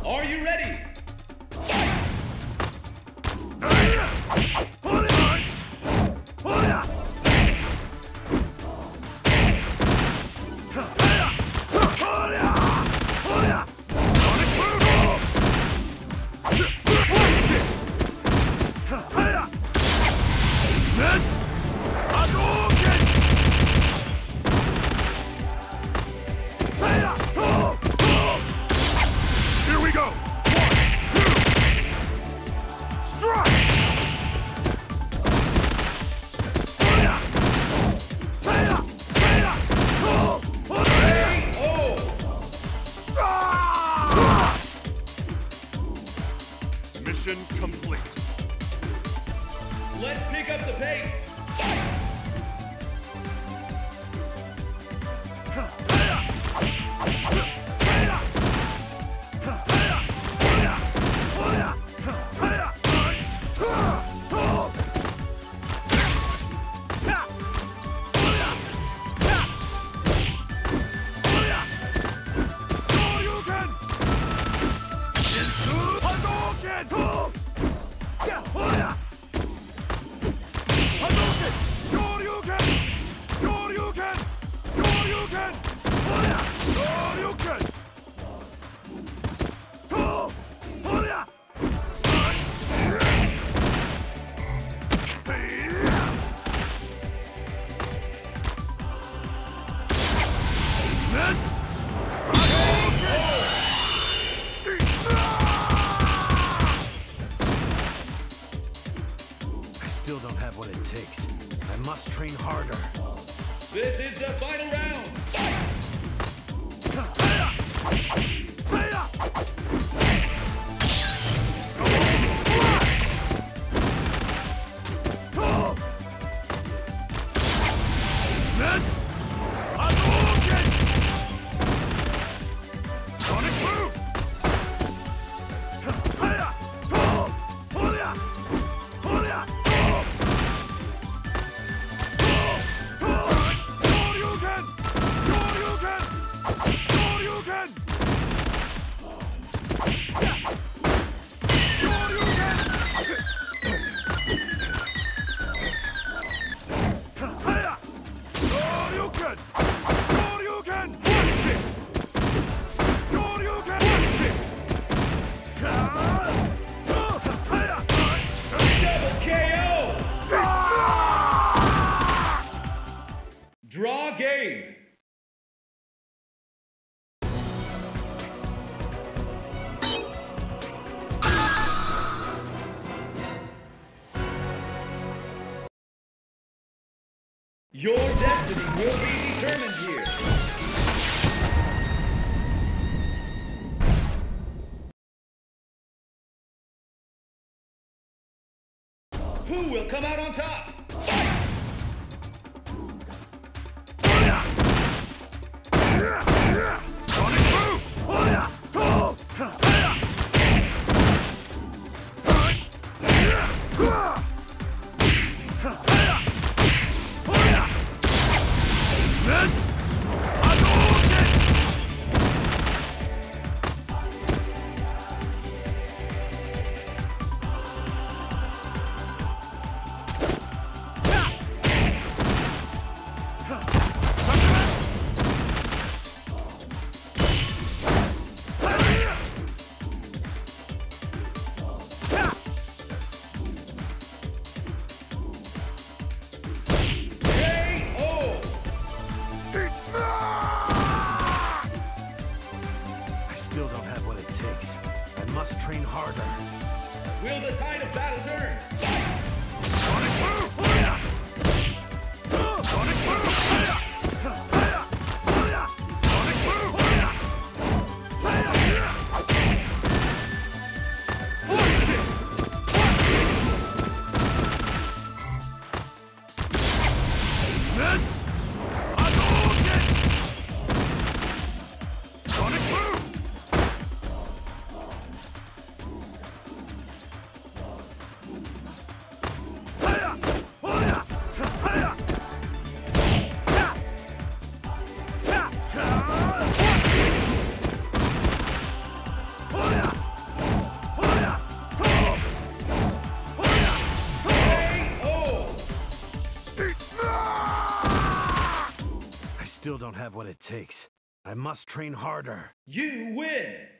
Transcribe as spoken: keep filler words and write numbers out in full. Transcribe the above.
Are you ready? Mission complete. Let's pick up the pace. Still don't have what it takes. I must train harder. This is the final round. Draw game. Your destiny will be determined here. Who will come out on top? Still don't have what it takes. I must train harder. Will the tide of battle turn? Sonic Boom! Sonic Boom! Sonic Boom! still don't have what it takes. I must train harder. You win!